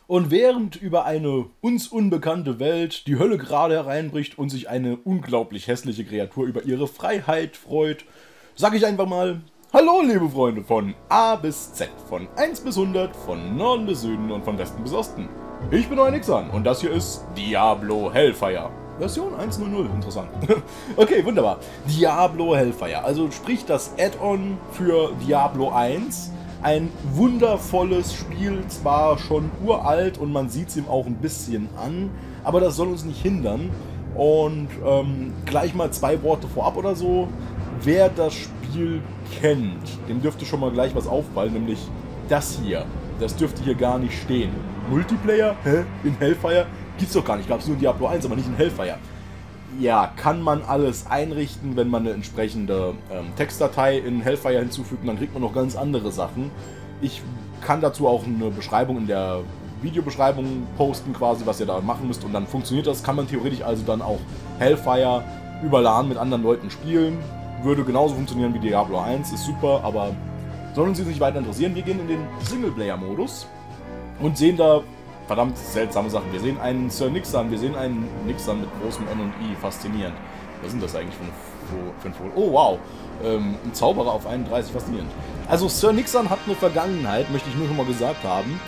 Und während über eine uns unbekannte Welt die Hölle gerade hereinbricht und sich eine unglaublich hässliche Kreatur über ihre Freiheit freut, sag ich einfach mal: Hallo liebe Freunde von A bis Z, von 1 bis 100, von Norden bis Süden und von Westen bis Osten. Ich bin euer Nixan und das hier ist Diablo Hellfire. Version 1.0.0, interessant. Okay, wunderbar. Diablo Hellfire, also sprich das Add-on für Diablo 1. Ein wundervolles Spiel, zwar schon uralt und man sieht es ihm auch ein bisschen an, aber das soll uns nicht hindern. Und gleich mal 2 Worte vorab oder so. Wer das Spiel kennt, dem dürfte schon mal gleich was auffallen, nämlich das hier. Das dürfte hier gar nicht stehen. Multiplayer? Hä? In Hellfire? Gibt's doch gar nicht. Gab's nur in Diablo 1, aber nicht in Hellfire. Ja, kann man alles einrichten, wenn man eine entsprechende Textdatei in Hellfire hinzufügt, dann kriegt man noch ganz andere Sachen. Ich kann dazu auch eine Beschreibung in der Videobeschreibung posten, quasi, was ihr da machen müsst, und dann funktioniert das. Kann man theoretisch also dann auch Hellfire über LAN mit anderen Leuten spielen. Würde genauso funktionieren wie Diablo 1, ist super, aber soll uns jetzt nicht weiter interessieren. Wir gehen in den Singleplayer-Modus und sehen da verdammt seltsame Sachen. Wir sehen einen Sir Nixan, wir sehen einen Nixan mit großem N und I, faszinierend. Was sind das eigentlich für ein Vogel? Oh wow, ein Zauberer auf 31, faszinierend. Also Sir Nixan hat eine Vergangenheit, möchte ich nur schon mal gesagt haben.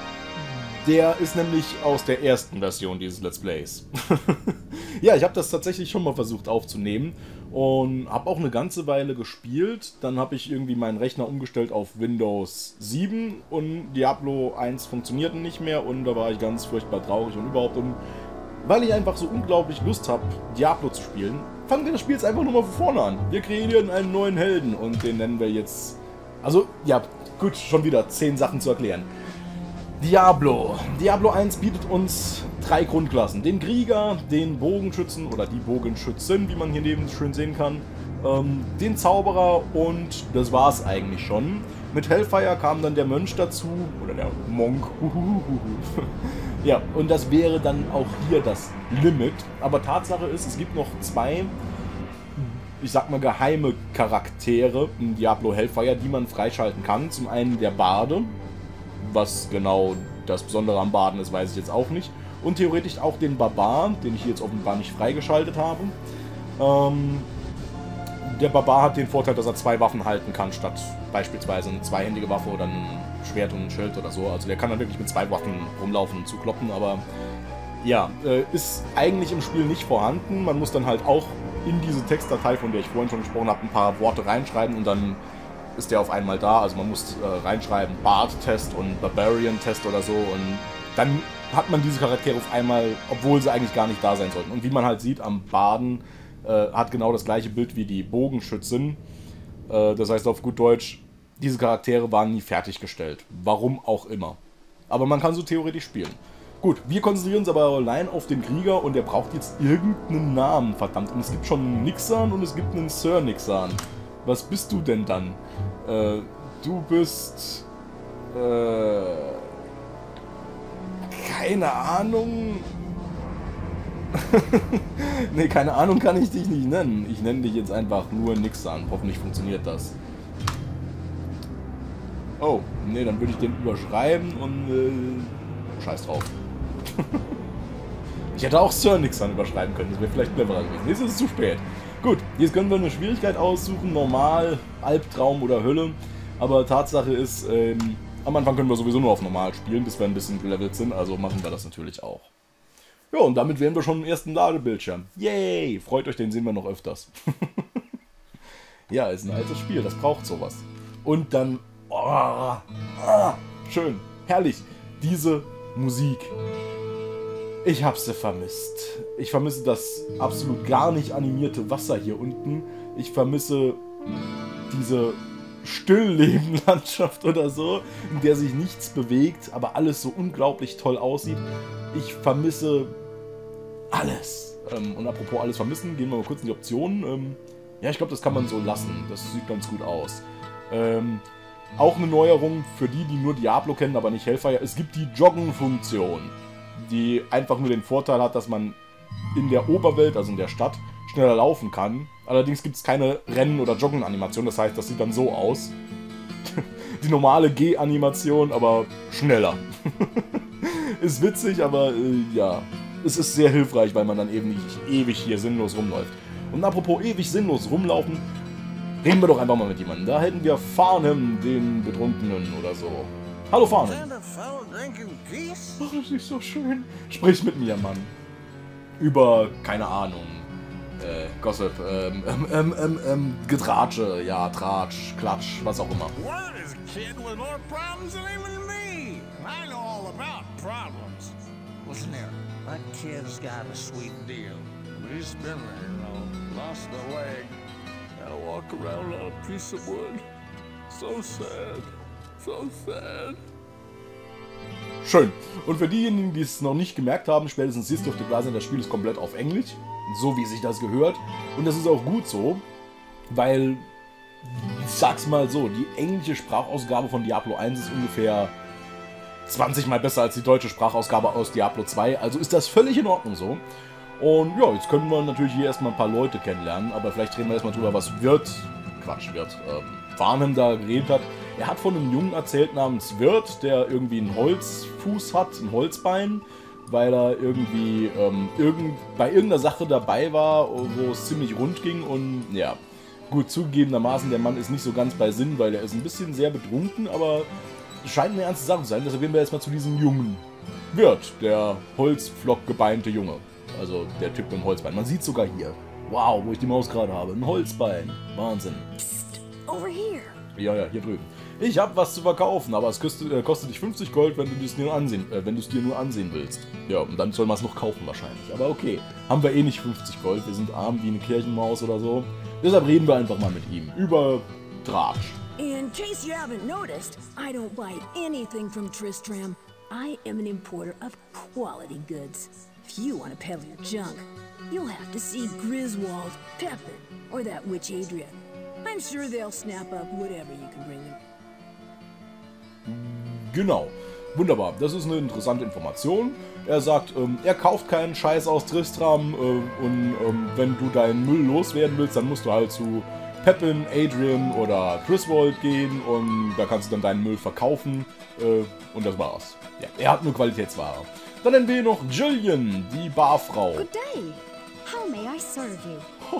Der ist nämlich aus der ersten Version dieses Let's Plays. Ja, ich habe das tatsächlich schon mal versucht aufzunehmen und habe auch eine ganze Weile gespielt. Dann habe ich irgendwie meinen Rechner umgestellt auf Windows 7 und Diablo 1 funktionierte nicht mehr und da war ich ganz furchtbar traurig und überhaupt. Und weil ich einfach so unglaublich Lust habe, Diablo zu spielen, fangen wir das Spiel jetzt einfach nur mal von vorne an. Wir kreieren einen neuen Helden und den nennen wir jetzt... Also, ja, gut, schon wieder 10 Sachen zu erklären. Diablo. Diablo 1 bietet uns 3 Grundklassen. Den Krieger, den Bogenschützen oder die Bogenschützen, wie man hier neben schön sehen kann, den Zauberer und das war's eigentlich schon. Mit Hellfire kam dann der Mönch dazu, oder der Monk. Ja, und das wäre dann auch hier das Limit. Aber Tatsache ist, es gibt noch 2, ich sag mal, geheime Charaktere in Diablo Hellfire, die man freischalten kann. Zum einen der Barde. Was genau das Besondere am Baden ist, weiß ich jetzt auch nicht. Und theoretisch auch den Barbar, den ich hier jetzt offenbar nicht freigeschaltet habe. Der Barbar hat den Vorteil, dass er 2 Waffen halten kann, statt beispielsweise eine zweihändige Waffe oder ein Schwert und ein Schild oder so. Also der kann dann wirklich mit 2 Waffen rumlaufen und zukloppen, aber ja, ist eigentlich im Spiel nicht vorhanden. Man muss dann halt auch in diese Textdatei, von der ich vorhin schon gesprochen habe, ein paar Worte reinschreiben und dann ist der auf einmal da. Also man muss reinschreiben Bard-Test und Barbarian-Test oder so und dann hat man diese Charaktere auf einmal, obwohl sie eigentlich gar nicht da sein sollten. Und wie man halt sieht, am Baden hat genau das gleiche Bild wie die Bogenschützin. Das heißt auf gut Deutsch, diese Charaktere waren nie fertiggestellt. Warum auch immer. Aber man kann so theoretisch spielen. Gut, wir konzentrieren uns aber allein auf den Krieger und der braucht jetzt irgendeinen Namen, verdammt. Und es gibt schon einen Nixan und es gibt einen Sir Nixan. Was bist du denn dann? Du bist... keine Ahnung. Ne, keine Ahnung kann ich dich nicht nennen. Ich nenne dich jetzt einfach nur Nixan. Hoffentlich funktioniert das. Oh, ne, dann würde ich den überschreiben und scheiß drauf. Ich hätte auch Sir Nixan überschreiben können. Das wäre vielleicht cleverer gewesen. Jetzt ist es zu spät. Gut, jetzt können wir eine Schwierigkeit aussuchen, normal, Albtraum oder Hölle. Aber Tatsache ist, am Anfang können wir sowieso nur auf normal spielen, bis wir ein bisschen gelevelt sind, also machen wir das natürlich auch. Ja, und damit wären wir schon im ersten Ladebildschirm. Yay! Freut euch, den sehen wir noch öfters. Ja, ist ein altes Spiel, das braucht sowas. Und dann, schön, herrlich, diese Musik. Ich hab sie vermisst. Ich vermisse das absolut gar nicht animierte Wasser hier unten. Ich vermisse diese Stilllebenlandschaft oder so, in der sich nichts bewegt, aber alles so unglaublich toll aussieht. Ich vermisse alles. Und apropos alles vermissen, gehen wir mal kurz in die Optionen. Ja, ich glaube, das kann man so lassen. Das sieht ganz gut aus. Auch eine Neuerung für die, die nur Diablo kennen, aber nicht Hellfire. Es gibt die Joggen-Funktion, die einfach nur den Vorteil hat, dass man in der Oberwelt, also in der Stadt, schneller laufen kann. Allerdings gibt es keine Rennen- oder Joggen-Animation, das heißt, das sieht dann so aus. Die normale Geh-Animation, aber schneller. Ist witzig, aber ja, es ist sehr hilfreich, weil man dann eben nicht ewig hier sinnlos rumläuft. Und apropos ewig sinnlos rumlaufen, reden wir doch einfach mal mit jemandem. Da hätten wir Farnham, den Betrunkenen oder so. Hallo Farnham. Ach, das ist so schön. Sprich mit mir, Mann. Über, keine Ahnung, Gossip, Getratsche, ja, Tratsch, Klatsch, was auch immer. Listen here, that kid's got a sweet deal. But he's been there, you know, lost a leg. Gotta walk around on a piece of wood. So sad, so sad. Schön. Und für diejenigen, die es noch nicht gemerkt haben, spätestens jetzt dürfte klar sein, das Spiel ist komplett auf Englisch. So wie sich das gehört. Und das ist auch gut so, weil, ich sag's mal so, die englische Sprachausgabe von Diablo 1 ist ungefähr 20 Mal besser als die deutsche Sprachausgabe aus Diablo 2. Also ist das völlig in Ordnung so. Und ja, jetzt können wir natürlich hier erstmal ein paar Leute kennenlernen, aber vielleicht reden wir erstmal drüber, was Farnham da geredet hat. Er hat von einem Jungen erzählt namens Wirt, der irgendwie einen Holzfuß hat, ein Holzbein, weil er irgendwie bei irgendeiner Sache dabei war, wo es ziemlich rund ging und ja, gut, zugegebenermaßen, der Mann ist nicht so ganz bei Sinn, weil er ist ein bisschen sehr betrunken, aber es scheint eine ernste Sache zu sein, deshalb gehen wir jetzt mal zu diesem Jungen. Wirt, der Holzflock-gebeinte Junge. Also der Typ mit dem Holzbein. Man sieht sogar hier. Wow, wo ich die Maus gerade habe. Ein Holzbein. Wahnsinn. Psst, over here. Ja, hier drüben. Ich habe was zu verkaufen, aber es kostet dich 50 Gold, wenn du es dir nur ansehen willst. Ja, und dann soll man es noch kaufen wahrscheinlich. Aber okay, haben wir eh nicht 50 Gold. Wir sind arm wie eine Kirchenmaus oder so. Deshalb reden wir einfach mal mit ihm. Über Tratsch. In case you haven't noticed, I don't buy anything from Tristram. I am an importer of quality goods. If you want to peddle your junk, you'll have to see Griswold, Pepin, or that witch Adria. I'm sure they'll snap up whatever you can bring them. Genau. Wunderbar. Das ist eine interessante Information. Er sagt, er kauft keinen Scheiß aus Tristram und wenn du deinen Müll loswerden willst, dann musst du halt zu Pepin, Adrian oder Griswold gehen und da kannst du dann deinen Müll verkaufen und das war's. Ja, er hat nur Qualitätsware. Dann nennen wir hier noch Jillian, die Barfrau. Good day. How may I serve you?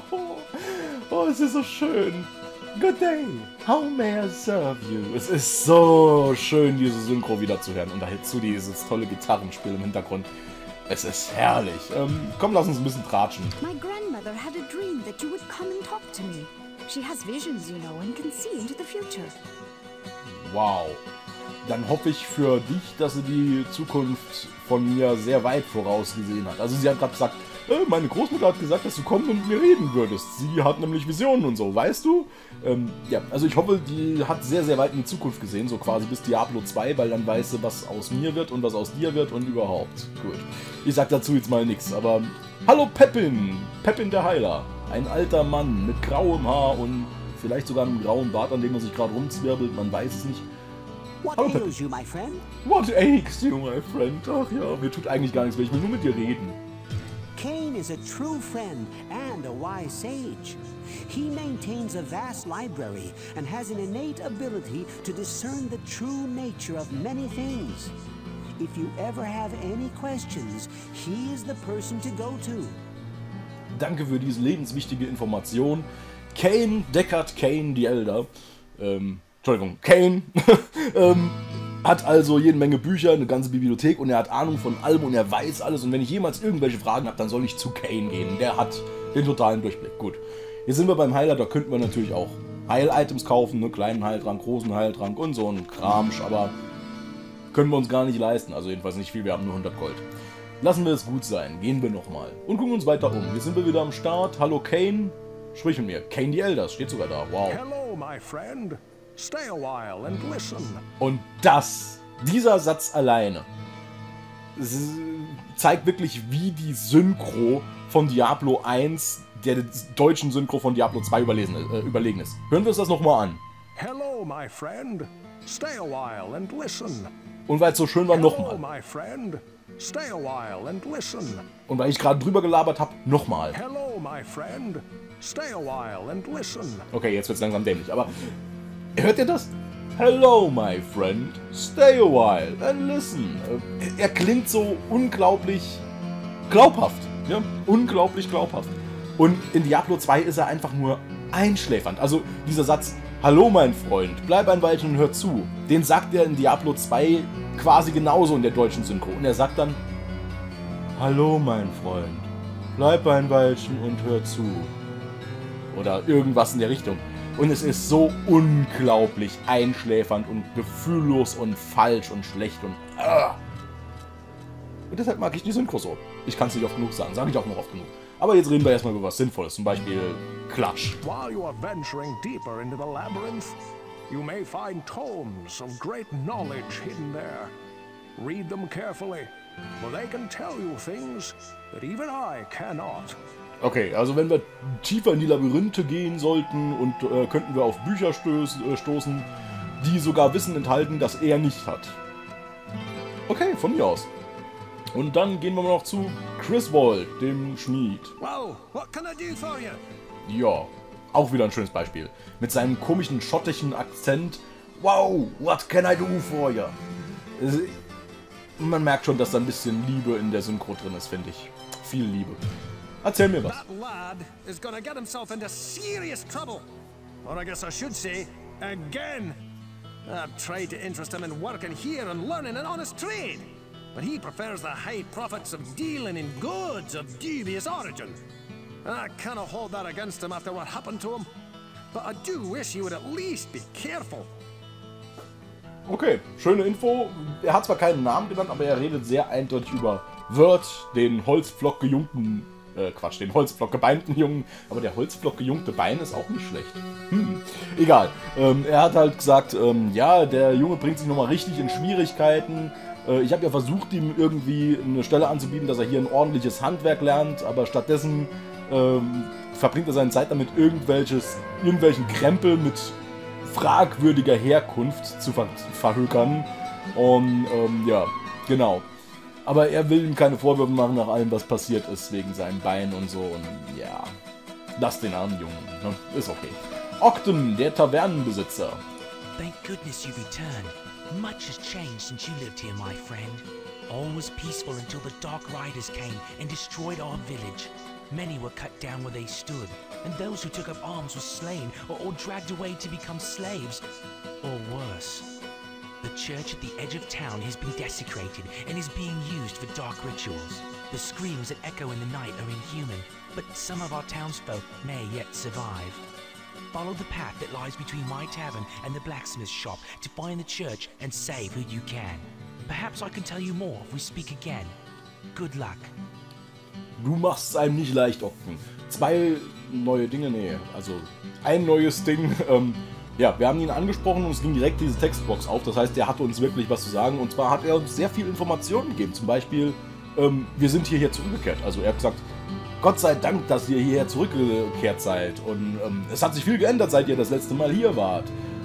Oh, es ist so schön. Good day. How may I serve you? Es ist so schön, diese Synchro wieder zu hören und dazu dieses tolle Gitarrenspiel im Hintergrund. Es ist herrlich. Komm, lass uns ein bisschen tratschen. My grandmother had a dream that you would come and talk to me. She has visions, you know, and can see into the future. Wow. Dann hoffe ich für dich, dass sie die Zukunft von mir sehr weit vorausgesehen hat. Also sie hat gerade gesagt, meine Großmutter hat gesagt, dass du kommen und mit mir reden würdest. Sie hat nämlich Visionen und so, weißt du? Ja, also ich hoffe, die hat sehr, sehr weit in die Zukunft gesehen, so quasi bis Diablo 2, weil dann weiß sie, was aus mir wird und was aus dir wird und überhaupt. Gut. Ich sag dazu jetzt mal nichts, aber hallo Pepin! Pepin der Heiler. Ein alter Mann mit grauem Haar und vielleicht sogar einem grauen Bart, an dem man sich gerade rumzwirbelt, man weiß es nicht. What Hallo ails you, my friend? What aches you, my friend? Ach ja, mir tut eigentlich gar nichts mehr, ich will nur mit dir reden. Cain is a true friend and a wise sage. He maintains a vast library and has an innate ability to discern the true nature of many things. If you ever have any questions, he is the person to go to. Danke für diese lebenswichtige Information. Cain, Deckard Cain, the Elder. Entschuldigung, Cain hat also jede Menge Bücher, eine ganze Bibliothek und er hat Ahnung von allem und er weiß alles und wenn ich jemals irgendwelche Fragen habe, dann soll ich zu Cain gehen. Der hat den totalen Durchblick. Gut, jetzt sind wir beim Heiler, da könnten wir natürlich auch Heil-Items kaufen, einen kleinen Heiltrank, großen Heiltrank und so ein Kramsch, aber können wir uns gar nicht leisten, also jedenfalls nicht viel, wir haben nur 100 Gold. Lassen wir es gut sein, gehen wir nochmal und gucken uns weiter um. Jetzt sind wir wieder am Start. Hallo Cain, sprich mit mir. Cain the Elder, steht sogar da, wow. Hello, my friend. Stay a while and listen. Und dieser Satz alleine zeigt wirklich, wie die Synchro von Diablo 1 der deutschen Synchro von Diablo 2 überlegen ist. Hören wir uns das nochmal an. Hello, my friend. Stay a while and listen. Und weil es so schön war, Hello, nochmal. my friend. Stay a while and listen. Und weil ich gerade drüber gelabert habe, nochmal. Hello, my friend. Stay a while and listen. Okay, jetzt wird es langsam dämlich, aber hört ihr das? Hello, my friend. Stay a while and listen. Er klingt so unglaublich glaubhaft. Ja? Unglaublich glaubhaft. Und in Diablo 2 ist er einfach nur einschläfernd. Also dieser Satz, hallo mein Freund, bleib ein Weilchen und hör zu, den sagt er in Diablo 2 quasi genauso in der deutschen Synchro. Und er sagt dann, hallo mein Freund, bleib ein Weilchen und hör zu. Oder irgendwas in der Richtung. Und es ist so unglaublich einschläfernd und gefühllos und falsch und schlecht und... Und deshalb mag ich die Synchro so. Ich kann es nicht oft genug sagen, sage ich auch noch oft genug. Aber jetzt reden wir erstmal über was Sinnvolles, zum Beispiel Klatsch. While you are venturing deeper into the labyrinth, you may find tomes of great knowledge hidden there. Read them carefully, for they can tell you things that even I cannot. Okay, also wenn wir tiefer in die Labyrinthe gehen sollten und könnten wir auf Bücher stoßen, die sogar Wissen enthalten, das er nicht hat. Okay, von mir aus. Und dann gehen wir noch zu Griswold, dem Schmied. Well, what can I do for you? Ja, auch wieder ein schönes Beispiel. Mit seinem komischen schottischen Akzent. Wow, what can I do for you? Man merkt schon, dass da ein bisschen Liebe in der Synchro drin ist, finde ich. Viel Liebe. Erzähl mir was. That lad is gonna get himself into serious trouble. Or I guess I should say, again. I've tried to interest him in working here and learning an honest trade. But he prefers the high profits of dealing in goods of dubious origin. I cannot hold that against him after what happened to him. But I do wish he would at least be careful. Okay, schöne Info. Er hat zwar keinen Namen genannt, aber er redet sehr eindeutig über Wirt, den Holzpflock-gejungten, den Holzpflock-gebeinten Jungen. Aber der Holzpflock-gejunkte Bein ist auch nicht schlecht. Egal. Er hat halt gesagt, ja, der Junge bringt sich nochmal richtig in Schwierigkeiten. Ich habe ja versucht, ihm irgendwie eine Stelle anzubieten, dass er hier ein ordentliches Handwerk lernt, aber stattdessen verbringt er seine Zeit damit, irgendwelchen Krempel mit fragwürdiger Herkunft zu verhökern. Und ja, genau. Aber er will ihm keine Vorwürfe machen nach allem, was passiert ist, wegen seinem Bein und so. Und ja, lass den armen Jungen. Ne? Ist okay. Ogden, der Tavernenbesitzer. Thank goodness you returned. Much has changed since you lived here, my friend. All was peaceful until the Dark Riders came and destroyed our village. Many were cut down where they stood, and those who took up arms were slain or dragged away to become slaves, or worse. The church at the edge of town has been desecrated and is being used for dark rituals. The screams that echo in the night are inhuman, but some of our townsfolk may yet survive. Follow the path that lies between my tavern and the blacksmith's shop to find the church and save who you can. Perhaps I can tell you more if we speak again. Good luck. Du machst es einem nicht leicht, Ogden. 2 neue Dinge, also ein neues Ding. Ja, wir haben ihn angesprochen und es ging direkt diese Textbox auf. Das heißt, der hatte uns wirklich was zu sagen. Und zwar hat er uns sehr viel Informationen gegeben. Zum Beispiel, wir sind hierher zurückgekehrt. Also er hat gesagt, Gott sei Dank, dass ihr hierher zurückgekehrt seid. Und es hat sich viel geändert, seit ihr das letzte Mal hier wart.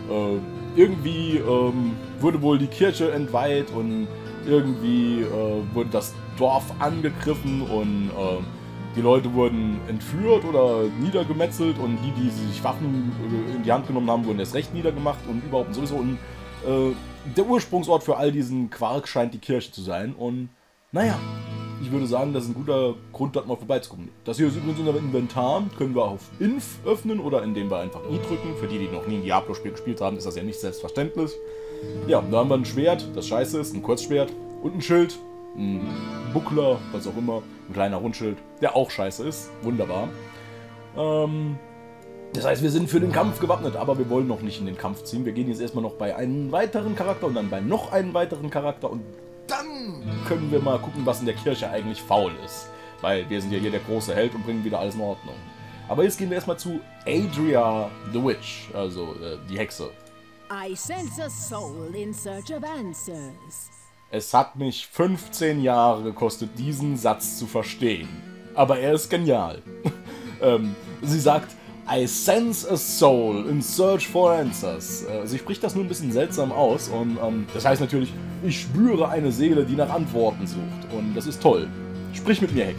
Irgendwie wurde wohl die Kirche entweiht und irgendwie wurde das Dorf angegriffen und die Leute wurden entführt oder niedergemetzelt und die sich Waffen in die Hand genommen haben, wurden erst recht niedergemacht und überhaupt und sowieso. Und der Ursprungsort für all diesen Quark scheint die Kirche zu sein. Und naja, ich würde sagen, das ist ein guter Grund, dort mal vorbeizukommen. Das hier ist übrigens unser Inventar, können wir auf Inf öffnen oder indem wir einfach I drücken. Für die, die noch nie ein Diablo-Spiel gespielt haben, ist das ja nicht selbstverständlich. Ja, da haben wir ein Schwert, das scheiße ist, ein Kurzschwert und ein Schild, ein Buckler, was auch immer, ein kleiner Rundschild, der auch scheiße ist. Wunderbar. Das heißt, wir sind für den Kampf gewappnet, aber wir wollen noch nicht in den Kampf ziehen. Wir gehen jetzt erstmal noch bei einem weiteren Charakter und dann bei noch einem weiteren Charakter und dann können wir mal gucken, was in der Kirche eigentlich faul ist. Weil wir sind ja hier der große Held und bringen wieder alles in Ordnung. Aber jetzt gehen wir erstmal zu Adria the Witch, also die Hexe. I sense a soul in search of answers. Es hat mich 15 Jahre gekostet, diesen Satz zu verstehen. Aber er ist genial. Sie sagt, I sense a soul in search for answers. Sie spricht das nur ein bisschen seltsam aus und das heißt natürlich, ich spüre eine Seele, die nach Antworten sucht. Und das ist toll. Sprich mit mir, Hexe.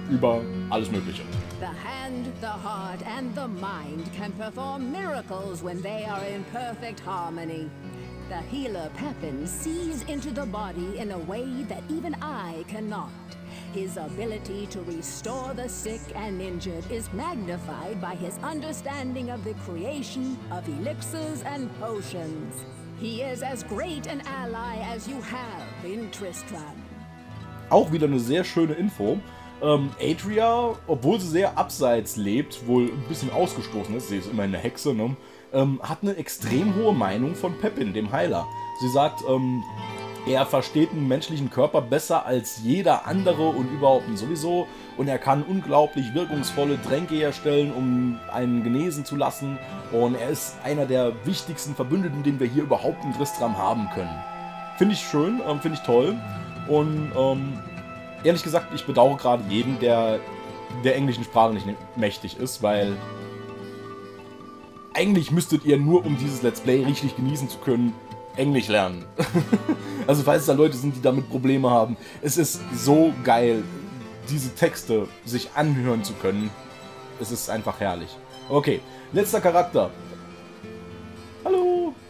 über alles Mögliche. The hand, the heart, and the mind can perform miracles when they are in perfect harmony. The healer Pepin sees into the body in a way that even I cannot. His ability to restore the sick and injured is magnified by his understanding of the creation of elixirs and potions. He is as great an ally as you have in Tristram. Auch wieder eine sehr schöne Info. Adria, obwohl sie sehr abseits lebt, wohl ein bisschen ausgestoßen ist, sie ist immerhin eine Hexe, ne? Hat eine extrem hohe Meinung von Pepin, dem Heiler. Sie sagt, er versteht den menschlichen Körper besser als jeder andere und überhaupt sowieso. Und er kann unglaublich wirkungsvolle Tränke herstellen, um einen genesen zu lassen. Und er ist einer der wichtigsten Verbündeten, den wir hier überhaupt in Tristram haben können. Finde ich schön, finde ich toll. Und ehrlich gesagt, ich bedauere gerade jeden, der der englischen Sprache nicht mächtig ist, weil eigentlich müsstet ihr nur, um dieses Let's Play richtig genießen zu können, Englisch lernen. Also falls es da Leute sind, die damit Probleme haben. Es ist so geil, diese Texte sich anhören zu können. Es ist einfach herrlich. Okay, letzter Charakter. Hallo.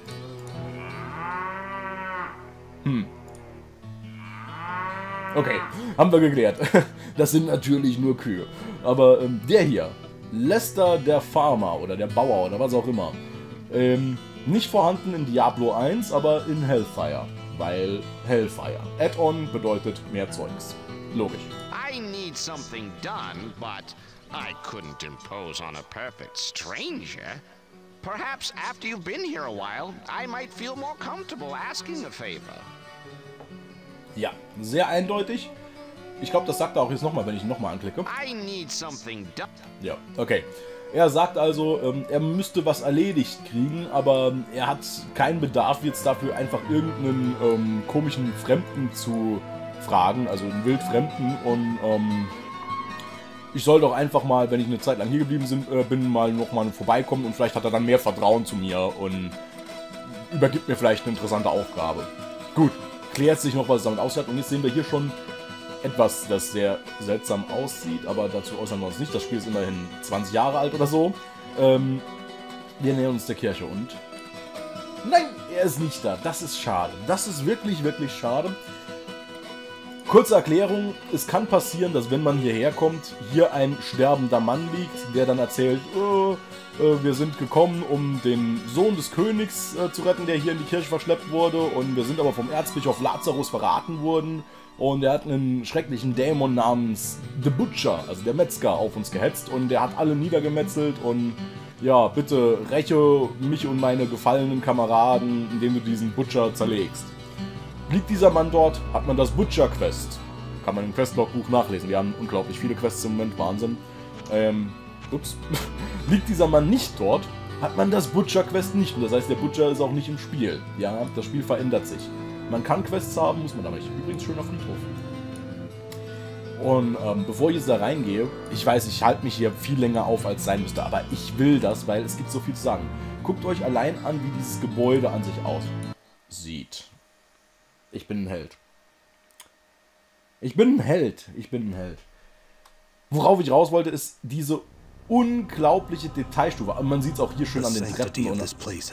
Okay, haben wir geklärt. Das sind natürlich nur Kühe. Aber der hier, Lester der Farmer oder der Bauer oder was auch immer. Nicht vorhanden in Diablo 1, aber in Hellfire. Weil Hellfire. Add-on bedeutet mehr Zeugs. Logisch. I need something done, but I couldn't impose on a perfect stranger. Perhaps after you've been here a while, I might feel more comfortable asking a favor. Ja, sehr eindeutig. Ich glaube, das sagt er auch jetzt nochmal, wenn ich ihn nochmal anklicke. I need something done. Ja, okay. Er sagt also, er müsste was erledigt kriegen, aber er hat keinen Bedarf jetzt dafür, einfach irgendeinen komischen Fremden zu fragen, also einen Wildfremden. Und ich soll doch einfach mal, wenn ich eine Zeit lang hier geblieben bin, mal nochmal vorbeikommen und vielleicht hat er dann mehr Vertrauen zu mir und übergibt mir vielleicht eine interessante Aufgabe. Gut, klärt sich noch, was es damit aussieht. Und jetzt sehen wir hier schon etwas, das sehr seltsam aussieht, aber dazu äußern wir uns nicht. Das Spiel ist immerhin 20 Jahre alt oder so. Wir nähern uns der Kirche und... Nein, er ist nicht da. Das ist schade. Das ist wirklich, wirklich schade. Kurze Erklärung. Es kann passieren, dass wenn man hierher kommt, hier ein sterbender Mann liegt, der dann erzählt, wir sind gekommen, um den Sohn des Königs zu retten, der hier in die Kirche verschleppt wurde. Und wir sind aber vom Erzbischof Lazarus verraten worden. Und er hat einen schrecklichen Dämon namens The Butcher, also der Metzger, auf uns gehetzt. Und der hat alle niedergemetzelt. Und ja, bitte räche mich und meine gefallenen Kameraden, indem du diesen Butcher zerlegst. Liegt dieser Mann dort, hat man das Butcher-Quest. Kann man im Questlogbuch nachlesen. Wir haben unglaublich viele Quests im Moment, Wahnsinn. Ups. Liegt dieser Mann nicht dort, hat man das Butcher-Quest nicht. Und das heißt, der Butcher ist auch nicht im Spiel. Ja, das Spiel verändert sich. Man kann Quests haben, muss man aber nicht. Übrigens schöner Friedhof. Und bevor ich jetzt da reingehe, ich weiß, ich halte mich hier viel länger auf, als sein müsste, aber ich will das, weil es gibt so viel zu sagen. Guckt euch allein an, wie dieses Gebäude an sich aussieht. Ich bin ein Held. Ich bin ein Held. Ich bin ein Held. Worauf ich raus wollte, ist diese unglaubliche Detailstufe. Und man sieht es auch hier schön an den Treppen. Und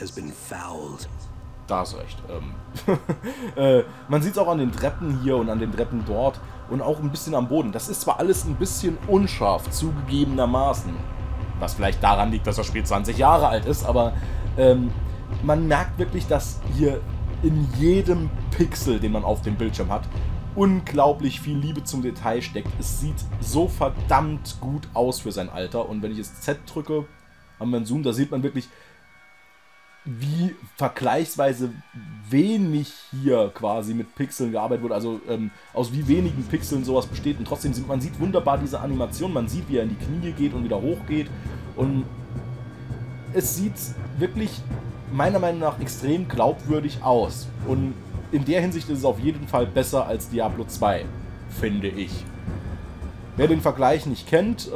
da hast du recht. Man sieht es auch an den Treppen hier und an den Treppen dort und auch ein bisschen am Boden. Das ist zwar alles ein bisschen unscharf, zugegebenermaßen. Was vielleicht daran liegt, dass das Spiel 20 Jahre alt ist, aber man merkt wirklich, dass hier in jedem Pixel, den man auf dem Bildschirm hat, unglaublich viel Liebe zum Detail steckt. Es sieht so verdammt gut aus für sein Alter. Und wenn ich jetzt Z drücke, haben wir einen Zoom, da sieht man wirklich, wie vergleichsweise wenig hier quasi mit Pixeln gearbeitet wurde, also aus wie wenigen Pixeln sowas besteht. Und trotzdem man sieht wunderbar diese Animation, man sieht, wie er in die Knie geht und wieder hochgeht. Und es sieht wirklich meiner Meinung nach extrem glaubwürdig aus. Und in der Hinsicht ist es auf jeden Fall besser als Diablo 2, finde ich. Wer den Vergleich nicht kennt,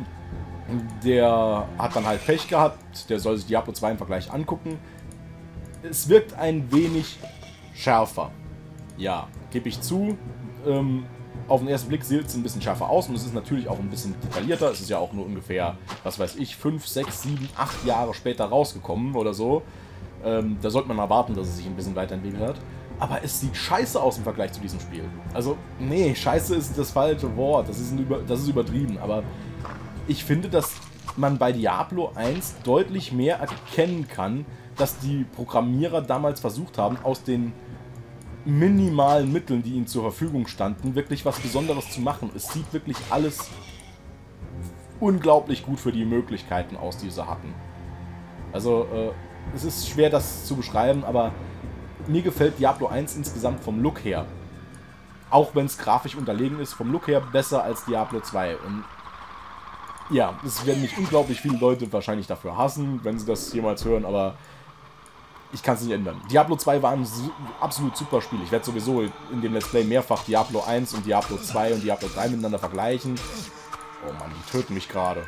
der hat dann halt Pech gehabt, der soll sich Diablo 2 im Vergleich angucken. Es wirkt ein wenig schärfer. Ja, gebe ich zu. Auf den ersten Blick sieht es ein bisschen schärfer aus und es ist natürlich auch ein bisschen detaillierter. Es ist ja auch nur ungefähr, was weiß ich, 5, 6, 7, 8 Jahre später rausgekommen oder so. Da sollte man erwarten, dass es sich ein bisschen weiterentwickelt hat. Aber es sieht scheiße aus im Vergleich zu diesem Spiel. Also, nee, scheiße ist das falsche Wort. Das ist übertrieben. Aber ich finde, dass man bei Diablo 1 deutlich mehr erkennen kann, dass die Programmierer damals versucht haben, aus den minimalen Mitteln, die ihnen zur Verfügung standen, wirklich was Besonderes zu machen. Es sieht wirklich alles unglaublich gut für die Möglichkeiten aus, die sie hatten. Also, es ist schwer, das zu beschreiben, aber mir gefällt Diablo 1 insgesamt vom Look her, auch wenn es grafisch unterlegen ist, vom Look her besser als Diablo 2. Und ja, es werden mich unglaublich viele Leute wahrscheinlich dafür hassen, wenn sie das jemals hören, aber ich kann es nicht ändern. Diablo 2 war ein absolut super Spiel. Ich werde sowieso in dem Let's Play mehrfach Diablo 1 und Diablo 2 und Diablo 3 miteinander vergleichen. Oh Mann, die töten mich gerade.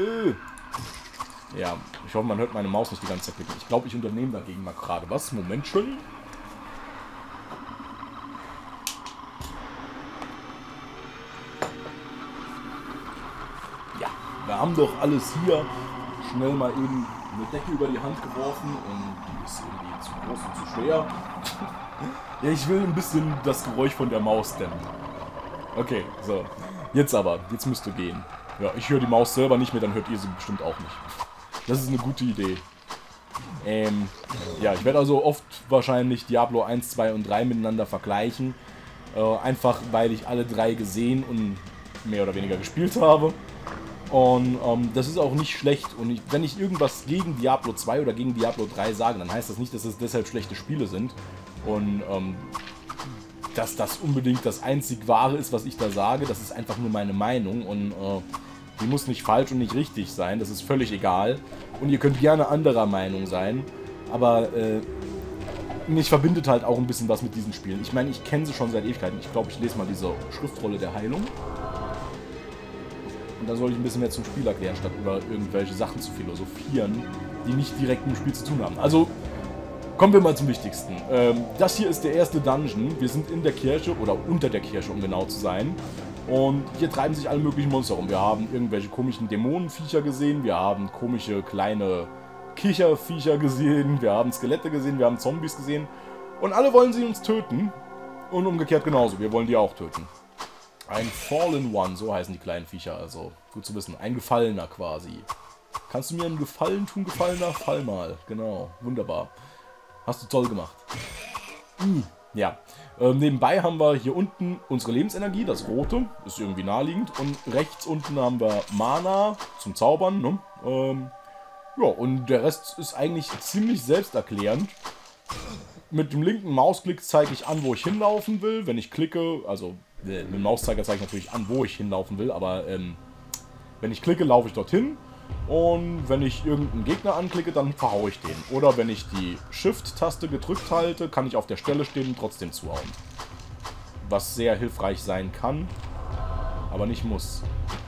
Ja, ich hoffe, man hört meine Maus nicht die ganze Zeit klicken. Ich glaube, ich unternehme dagegen mal gerade was. Moment schon. Ja, wir haben doch alles hier. Schnell mal eben eine Decke über die Hand geworfen und die ist irgendwie zu groß und zu schwer. Ja, ich will ein bisschen das Geräusch von der Maus dämmen. Okay, so. Jetzt aber. Jetzt müsst ihr gehen. Ja, ich höre die Maus selber nicht mehr, dann hört ihr sie bestimmt auch nicht. Das ist eine gute Idee. Ja, ich werde also oft wahrscheinlich Diablo 1, 2 und 3 miteinander vergleichen. Einfach, weil ich alle drei gesehen und mehr oder weniger gespielt habe. Und das ist auch nicht schlecht. Und wenn ich irgendwas gegen Diablo 2 oder gegen Diablo 3 sage, dann heißt das nicht, dass es deshalb schlechte Spiele sind. Und dass das unbedingt das einzig Wahre ist, was ich da sage. Das ist einfach nur meine Meinung. Und die muss nicht falsch und nicht richtig sein. Das ist völlig egal. Und ihr könnt gerne anderer Meinung sein. Aber mich verbindet halt auch ein bisschen was mit diesen Spielen. Ich meine, ich kenne sie schon seit Ewigkeiten. Ich glaube, ich lese mal diese Schriftrolle der Heilung. Und da soll ich ein bisschen mehr zum Spiel erklären, statt über irgendwelche Sachen zu philosophieren, die nicht direkt mit dem Spiel zu tun haben. Also, kommen wir mal zum Wichtigsten. Das hier ist der erste Dungeon. Wir sind in der Kirche, oder unter der Kirche, um genau zu sein. Und hier treiben sich alle möglichen Monster rum. Wir haben irgendwelche komischen Dämonenviecher gesehen, wir haben komische kleine Kicherviecher gesehen, wir haben Skelette gesehen, wir haben Zombies gesehen. Und alle wollen sie uns töten. Und umgekehrt genauso, wir wollen die auch töten. Ein Fallen One, so heißen die kleinen Viecher, also gut zu wissen. Ein Gefallener quasi. Kannst du mir einen Gefallen tun, Gefallener? Fall mal. Genau, wunderbar. Hast du toll gemacht. Ja. Nebenbei haben wir hier unten unsere Lebensenergie, das rote, ist irgendwie naheliegend. Und rechts unten haben wir Mana zum Zaubern, ne? Ja, und der Rest ist eigentlich ziemlich selbsterklärend. Mit dem linken Mausklick zeige ich an, wo ich hinlaufen will. Wenn ich klicke, also mit dem Mauszeiger zeige ich natürlich an, wo ich hinlaufen will, aber wenn ich klicke, laufe ich dorthin. Und wenn ich irgendeinen Gegner anklicke, dann verhaue ich den. Oder wenn ich die Shift-Taste gedrückt halte, kann ich auf der Stelle stehen und trotzdem zuhauen. Was sehr hilfreich sein kann, aber nicht muss.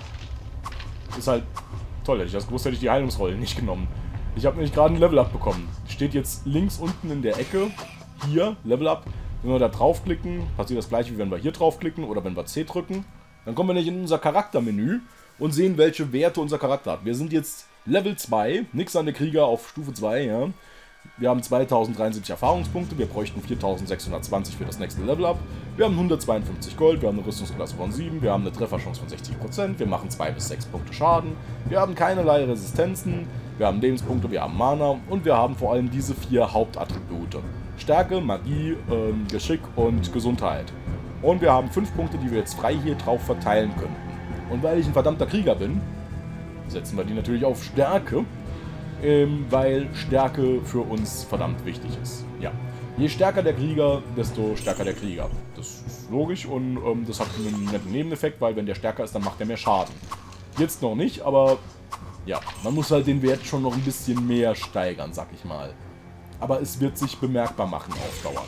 Ist halt toll, hätte ich das gewusst, hätte ich die Heilungsrollen nicht genommen. Ich habe nämlich gerade ein Level-Up bekommen. Steht jetzt links unten in der Ecke, hier, Level-Up. Wenn wir da draufklicken, passiert das gleiche, wie wenn wir hier draufklicken oder wenn wir C drücken. Dann kommen wir nicht in unser Charaktermenü und sehen, welche Werte unser Charakter hat. Wir sind jetzt Level 2, nix an der Krieger auf Stufe 2, ja. Wir haben 2073 Erfahrungspunkte, wir bräuchten 4620 für das nächste Level-Up. Wir haben 152 Gold, wir haben eine Rüstungsklasse von 7, wir haben eine Trefferchance von 60%, wir machen 2 bis 6 Punkte Schaden, wir haben keinerlei Resistenzen, wir haben Lebenspunkte, wir haben Mana und wir haben vor allem diese 4 Hauptattribute. Stärke, Magie, Geschick und Gesundheit. Und wir haben 5 Punkte, die wir jetzt frei hier drauf verteilen könnten. Und weil ich ein verdammter Krieger bin, setzen wir die natürlich auf Stärke, weil Stärke für uns verdammt wichtig ist. Ja. Je stärker der Krieger, desto stärker der Krieger. Das ist logisch und das hat einen netten Nebeneffekt, weil wenn der stärker ist, dann macht er mehr Schaden. Jetzt noch nicht, aber ja, man muss halt den Wert schon noch ein bisschen mehr steigern, sag ich mal. Aber es wird sich bemerkbar machen auf Dauer.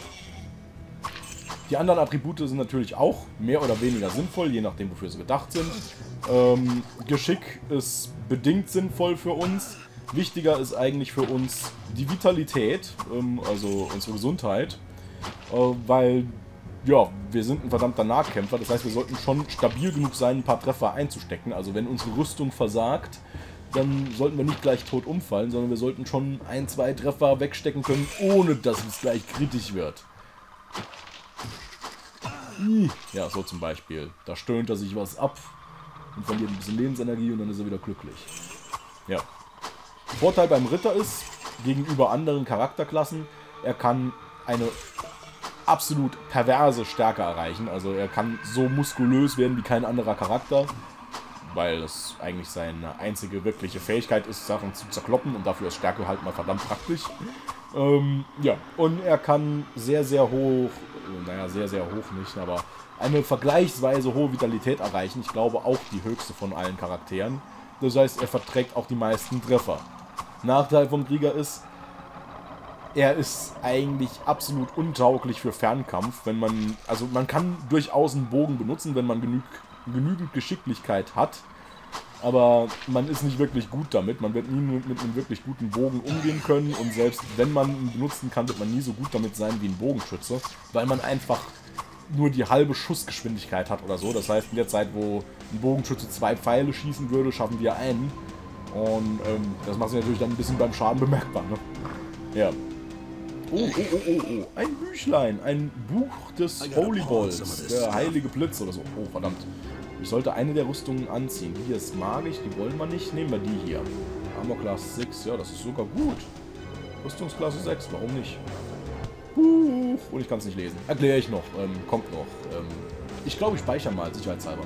Die anderen Attribute sind natürlich auch mehr oder weniger sinnvoll, je nachdem, wofür sie gedacht sind. Geschick ist bedingt sinnvoll für uns. Wichtiger ist eigentlich für uns die Vitalität, also unsere Gesundheit, weil ja, wir sind ein verdammter Nahkämpfer. Das heißt, wir sollten schon stabil genug sein, ein paar Treffer einzustecken. Also wenn unsere Rüstung versagt, dann sollten wir nicht gleich tot umfallen, sondern wir sollten schon 1, 2 Treffer wegstecken können, ohne dass es gleich kritisch wird. Ja, so zum Beispiel. Da stöhnt er sich was ab und verliert ein bisschen Lebensenergie und dann ist er wieder glücklich. Ja. Vorteil beim Ritter ist, gegenüber anderen Charakterklassen, er kann eine absolut perverse Stärke erreichen. Also er kann so muskulös werden wie kein anderer Charakter, weil das eigentlich seine einzige wirkliche Fähigkeit ist, Sachen zu zerkloppen und dafür ist Stärke halt mal verdammt praktisch. Ja, und er kann sehr, sehr hoch, naja, sehr, sehr hoch nicht, aber eine vergleichsweise hohe Vitalität erreichen. Ich glaube auch die höchste von allen Charakteren. Das heißt, er verträgt auch die meisten Treffer. Nachteil vom Krieger ist, er ist eigentlich absolut untauglich für Fernkampf, wenn man, also man kann durchaus einen Bogen benutzen, wenn man genügend Geschicklichkeit hat, aber man ist nicht wirklich gut damit, man wird nie mit einem wirklich guten Bogen umgehen können und selbst wenn man ihn benutzen kann, wird man nie so gut damit sein wie ein Bogenschütze, weil man einfach nur die halbe Schussgeschwindigkeit hat oder so. Das heißt, in der Zeit, wo ein Bogenschütze 2 Pfeile schießen würde, schaffen wir einen und das macht sich natürlich dann ein bisschen beim Schaden bemerkbar, ne? Ja. Oh, ein Büchlein, ein Buch des Holy Balls, der heilige Blitz oder so. Oh, verdammt. Ich sollte eine der Rüstungen anziehen. Die hier ist magisch, die wollen wir nicht. Nehmen wir die hier. Armor Class 6, ja, das ist sogar gut. Rüstungsklasse 6, warum nicht? Buch, und ich kann es nicht lesen. Erkläre ich noch, kommt noch. Ich glaube, ich speichere mal, sicherheitshalber.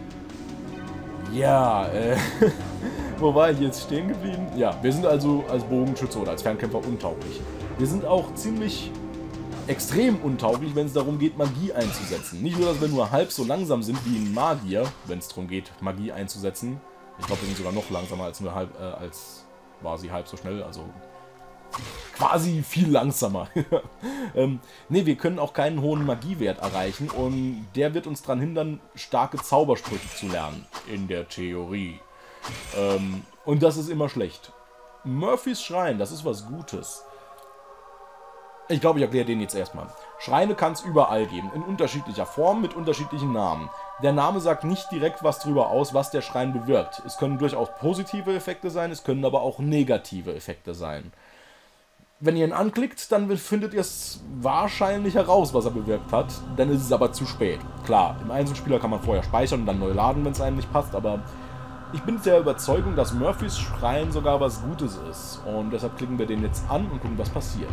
Ja, wo war ich jetzt stehen geblieben? Ja, wir sind also als Bogenschütze oder als Fernkämpfer untauglich. Wir sind auch ziemlich extrem untauglich, wenn es darum geht, Magie einzusetzen. Nicht nur, dass wir nur halb so langsam sind wie ein Magier, wenn es darum geht, Magie einzusetzen. Ich glaube, wir sind sogar noch langsamer als nur halb, als war sie halb so schnell, also quasi viel langsamer. Ne, wir können auch keinen hohen Magiewert erreichen und der wird uns daran hindern, starke Zaubersprüche zu lernen, in der Theorie. Und das ist immer schlecht. Murphys Schrein, das ist was Gutes. Ich glaube, ich erkläre den jetzt erstmal. Schreine kann es überall geben, in unterschiedlicher Form, mit unterschiedlichen Namen. Der Name sagt nicht direkt was darüber aus, was der Schrein bewirkt. Es können durchaus positive Effekte sein, es können aber auch negative Effekte sein. Wenn ihr ihn anklickt, dann findet ihr es wahrscheinlich heraus, was er bewirkt hat. Dann ist es aber zu spät. Klar, im Einzelspieler kann man vorher speichern und dann neu laden, wenn es einem nicht passt, aber ich bin der Überzeugung, dass Murphys Schrein sogar was Gutes ist. Und deshalb klicken wir den jetzt an und gucken, was passiert.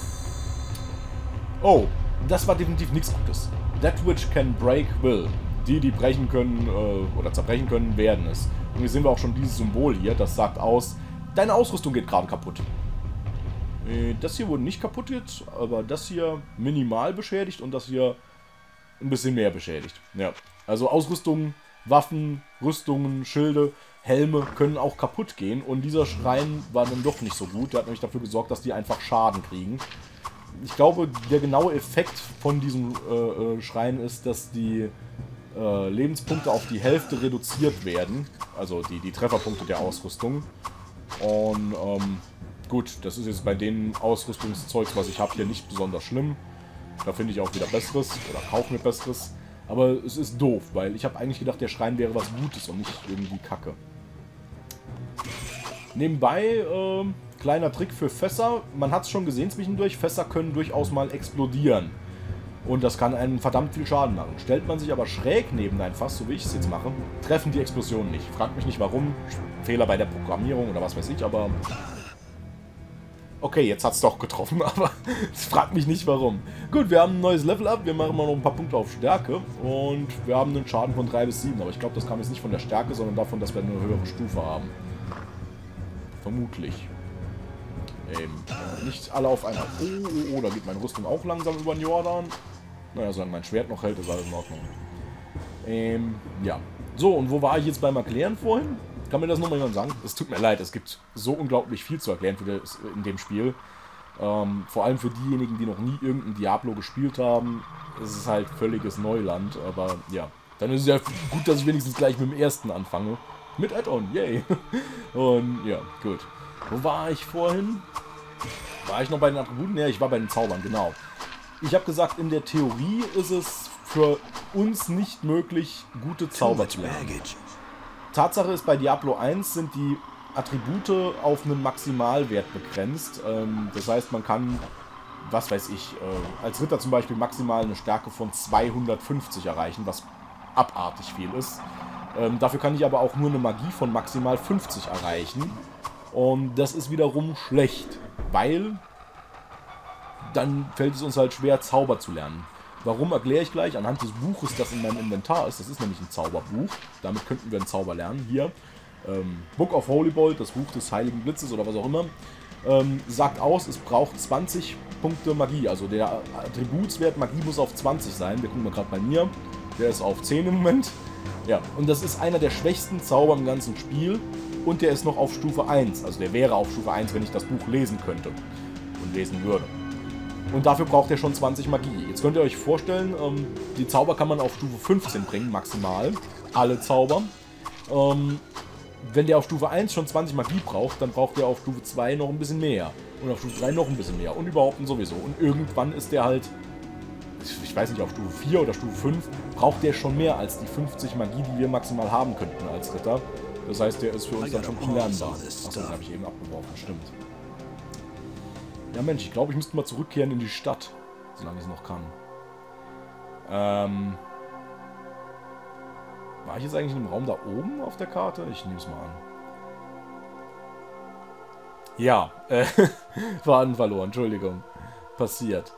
Oh, das war definitiv nichts Gutes. That which can break will. Die brechen können oder zerbrechen können, werden es. Und hier sehen wir auch schon dieses Symbol hier, das sagt aus, deine Ausrüstung geht gerade kaputt. Das hier wurde nicht kaputt jetzt, aber das hier minimal beschädigt und das hier ein bisschen mehr beschädigt. Ja, also Ausrüstung, Waffen, Rüstungen, Schilde, Helme können auch kaputt gehen und dieser Schrein war dann doch nicht so gut. Der hat nämlich dafür gesorgt, dass die einfach Schaden kriegen. Ich glaube, der genaue Effekt von diesem Schrein ist, dass die Lebenspunkte auf die Hälfte reduziert werden. Also die Trefferpunkte der Ausrüstung. Und gut, das ist jetzt bei den Ausrüstungszeugs, was ich habe, hier nicht besonders schlimm. Da finde ich auch wieder Besseres oder kaufe mir Besseres. Aber es ist doof, weil ich habe eigentlich gedacht, der Schrein wäre was Gutes und nicht irgendwie Kacke. Nebenbei, kleiner Trick für Fässer. Man hat es schon gesehen zwischendurch, Fässer können durchaus mal explodieren. Und das kann einen verdammt viel Schaden machen. Stellt man sich aber schräg neben ein Fass, so wie ich es jetzt mache, treffen die Explosionen nicht. Fragt mich nicht warum, Fehler bei der Programmierung oder was weiß ich, aber... Okay, jetzt hat es doch getroffen, aber fragt mich nicht warum. Gut, wir haben ein neues Level-Up, wir machen mal noch ein paar Punkte auf Stärke und wir haben einen Schaden von 3 bis 7, aber ich glaube, das kam jetzt nicht von der Stärke, sondern davon, dass wir eine höhere Stufe haben. Vermutlich. Nicht alle auf einmal. Oh, da geht meine Rüstung auch langsam über den Jordan. Naja, solange mein Schwert noch hält, ist alles in Ordnung. Ja. So, und wo war ich jetzt beim Erklären vorhin? Kann mir das nochmal jemand sagen? Es tut mir leid, es gibt so unglaublich viel zu erklären in dem Spiel. Vor allem für diejenigen, die noch nie irgendein Diablo gespielt haben. Es ist halt völliges Neuland, aber ja. Dann ist es ja gut, dass ich wenigstens gleich mit dem ersten anfange. Mit Add-on, yay! Und ja, gut. Wo war ich vorhin? War ich noch bei den Attributen? Ja, ich war bei den Zaubern, genau. ich habe gesagt, in der Theorie ist es für uns nicht möglich, gute Zauber zu lernen. Tatsache ist, bei Diablo 1 sind die Attribute auf einen Maximalwert begrenzt. Das heißt, man kann, was weiß ich, als Ritter zum Beispiel maximal eine Stärke von 250 erreichen, was abartig viel ist. Dafür kann ich aber auch nur eine Magie von maximal 50 erreichen. Und das ist wiederum schlecht, weil dann fällt es uns halt schwer, Zauber zu lernen. Warum, erkläre ich gleich anhand des Buches, das in meinem Inventar ist. Das ist nämlich ein Zauberbuch. Damit könnten wir einen Zauber lernen. Hier, Book of Holy Bolt, das Buch des Heiligen Blitzes oder was auch immer, sagt aus, es braucht 20 Punkte Magie. Also der Attributswert Magie muss auf 20 sein. Wir gucken mal gerade bei mir. Der ist auf 10 im Moment. Ja, und das ist einer der schwächsten Zauber im ganzen Spiel. Und der ist noch auf Stufe 1. Also der wäre auf Stufe 1, wenn ich das Buch lesen könnte. Und lesen würde. Und dafür braucht er schon 20 Magie. Jetzt könnt ihr euch vorstellen, die Zauber kann man auf Stufe 15 bringen, maximal. Alle Zauber. Wenn der auf Stufe 1 schon 20 Magie braucht, dann braucht der auf Stufe 2 noch ein bisschen mehr. Und auf Stufe 3 noch ein bisschen mehr. Und überhaupt und sowieso. Und irgendwann ist der halt, ich weiß nicht, auf Stufe 4 oder Stufe 5, braucht der schon mehr als die 50 Magie, die wir maximal haben könnten als Ritter. Das heißt, der ist für uns dann schon unlernbar. Achso, den habe ich eben abgeworfen, stimmt. Ja Mensch, ich glaube, ich müsste mal zurückkehren in die Stadt, solange ich es noch kann. War ich jetzt eigentlich in dem Raum da oben auf der Karte? Ich nehme es mal an. Ja, Faden verloren, Entschuldigung. Passiert.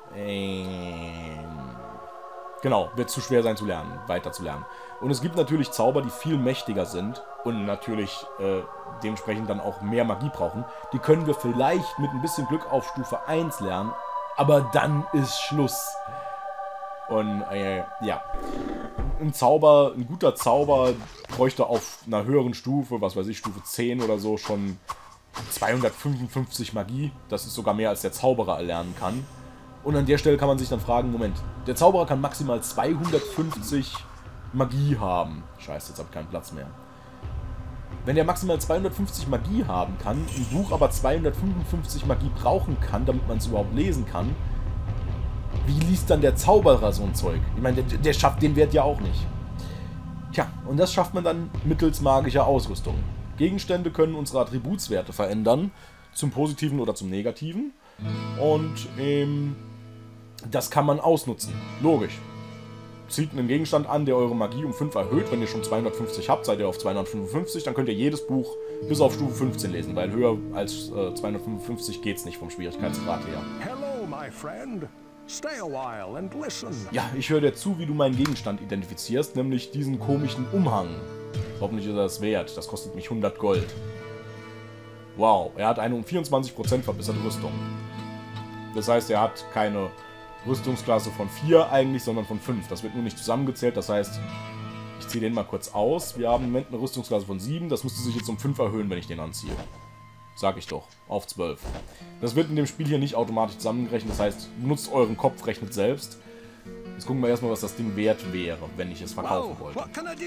Genau, wird zu schwer sein zu lernen, weiter zu lernen. Und es gibt natürlich Zauber, die viel mächtiger sind und natürlich dementsprechend dann auch mehr Magie brauchen. Die können wir vielleicht mit ein bisschen Glück auf Stufe 1 lernen, aber dann ist Schluss. Und ja, ein guter Zauber bräuchte auf einer höheren Stufe, was weiß ich, Stufe 10 oder so, schon 255 Magie. Das ist sogar mehr, als der Zauberer erlernen kann. Und an der Stelle kann man sich dann fragen, Moment, der Zauberer kann maximal 250 Magie haben. Scheiße, jetzt habe ich keinen Platz mehr. Wenn der maximal 250 Magie haben kann, ein Buch aber 255 Magie brauchen kann, damit man es überhaupt lesen kann, wie liest dann der Zauberer so ein Zeug? Ich meine, der schafft den Wert ja auch nicht. Tja, und das schafft man dann mittels magischer Ausrüstung. Gegenstände können unsere Attributswerte verändern, zum Positiven oder zum Negativen. Und das kann man ausnutzen. Logisch. Zieht einen Gegenstand an, der eure Magie um 5 erhöht. Wenn ihr schon 250 habt, seid ihr auf 255. Dann könnt ihr jedes Buch bis auf Stufe 15 lesen, weil höher als 255 geht's nicht vom Schwierigkeitsgrad her. Hello, my friend. Stay a while and listen. Ja, ich höre dir zu, wie du meinen Gegenstand identifizierst, nämlich diesen komischen Umhang. Hoffentlich ist er das wert. Das kostet mich 100 Gold. Wow, er hat eine um 24% verbesserte Rüstung. Das heißt, er hat keine Rüstungsklasse von 4 eigentlich, sondern von 5. Das wird nur nicht zusammengezählt, das heißt, ich ziehe den mal kurz aus. Wir haben im Moment eine Rüstungsklasse von 7, das müsste sich jetzt um 5 erhöhen, wenn ich den anziehe. Sag ich doch, auf 12. Das wird in dem Spiel hier nicht automatisch zusammengerechnet, das heißt, nutzt euren Kopf, rechnet selbst. Jetzt gucken wir erstmal, was das Ding wert wäre, wenn ich es verkaufen wollte.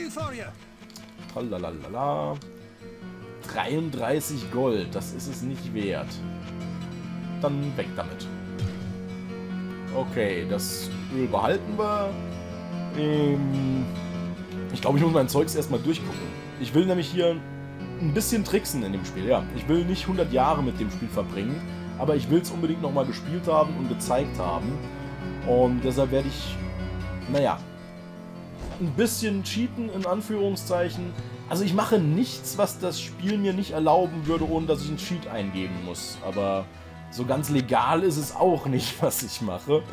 Tralalala. 33 Gold, das ist es nicht wert. Dann weg damit. Okay, das Öl behalten wir. Ich glaube, ich muss mein Zeugs erstmal durchgucken. Ich will nämlich hier ein bisschen tricksen in dem Spiel. Ja, ich will nicht 100 Jahre mit dem Spiel verbringen, aber ich will es unbedingt nochmal gespielt haben und gezeigt haben. Und deshalb werde ich, naja, ein bisschen cheaten, in Anführungszeichen. Also ich mache nichts, was das Spiel mir nicht erlauben würde, ohne dass ich einen Cheat eingeben muss. Aber so ganz legal ist es auch nicht, was ich mache.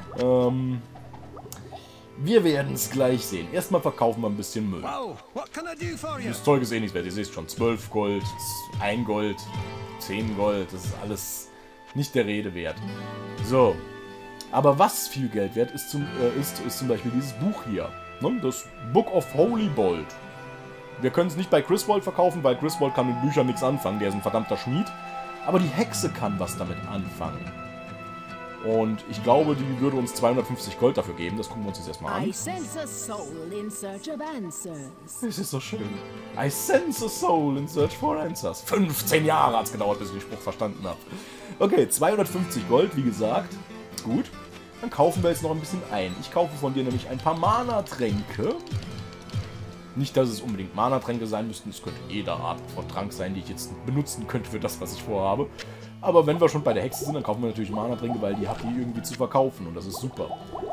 Wir werden es gleich sehen. Erstmal verkaufen wir ein bisschen Müll. Das Zeug ist eh nichts wert. Ihr seht schon, 12 Gold, 1 Gold, 10 Gold. Das ist alles nicht der Rede wert. So. Aber was viel Geld wert ist, ist zum Beispiel dieses Buch hier. Ne? Das Book of Holy Bolt. Wir können es nicht bei Griswold verkaufen, weil Griswold kann mit Büchern nichts anfangen. Der ist ein verdammter Schmied. Aber die Hexe kann was damit anfangen. Und ich glaube, die würde uns 250 Gold dafür geben. Das gucken wir uns jetzt erstmal an. I sense a soul in search of answers. Das ist so schön. I sense a soul in search for answers. 15 Jahre hat es gedauert, bis ich den Spruch verstanden habe. Okay, 250 Gold, wie gesagt. Gut. Dann kaufen wir jetzt noch ein bisschen ein. Ich kaufe von dir nämlich ein paar Mana-Tränke. Nicht, dass es unbedingt Mana-Tränke sein müssten. Es könnte jede Art von Trank sein, die ich jetzt benutzen könnte für das, was ich vorhabe. Aber wenn wir schon bei der Hexe sind, dann kaufen wir natürlich Mana-Tränke, weil die hat die irgendwie zu verkaufen. Und das ist super.